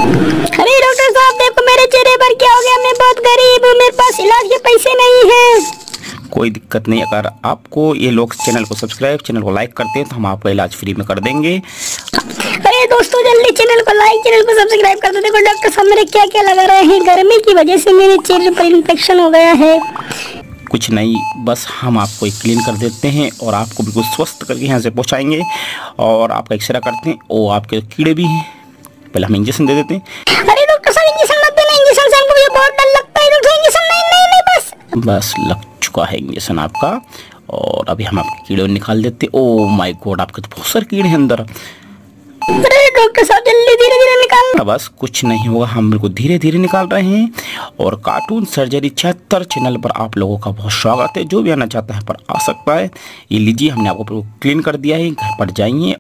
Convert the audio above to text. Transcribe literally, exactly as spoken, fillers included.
अरे डॉक्टर साहब देखो मेरे चेहरे पर क्या हो गया, मैं बहुत गरीब हूँ, मेरे पास इलाज के पैसे नहीं हैं। कोई दिक्कत नहीं, अगर आपको ये लोग चैनल को सब्सक्राइब चैनल को लाइक करते हैं तो हम आपका इलाज फ्री में कर देंगे। अरे दोस्तों जल्दी चैनल को लाइक चैनल को सब्सक्राइब कर दो। देखो डॉक्टर साहब मेरे क्या क्या लगा रहे हैं, गर्मी की वजह से मेरे चेहरे पर इन्फेक्शन हो गया है। कुछ नहीं, बस हम आपको एक क्लीन कर देते हैं और आपको बिल्कुल स्वस्थ करके यहाँ से पहुँचाएंगे और आपका एक्सरे करते हैं। ओ आपके कीड़े भी हैं, पहले हम इंजेक्शन दे देते हैं। अरे डॉक्टर साहब इंजेक्शन मत देना, इंजेक्शन से हमको ये बहुत डर लगता है। डॉक्टर इंजेक्शन नहीं नहीं नहीं बस बस लग चुका है इंजेक्शन आपका और अभी हम आपके कीड़े निकाल देते हैं। ओ माय गॉड, आपके तो बहुत सारे कीड़े हैं अंदर। अरे डॉक्टर साहब जल्दी धीरे धीरे निकाल। बस कुछ नहीं होगा, हम बिल्कुल धीरे धीरे निकाल रहे हैं। और कार्टून सर्जरी छिहत्तर चैनल पर आप लोगों का बहुत स्वागत है। जो भी आना चाहता है पर आ सकता है। ये लीजिए, हमने आपको क्लीन कर दिया है, घर पर जाइए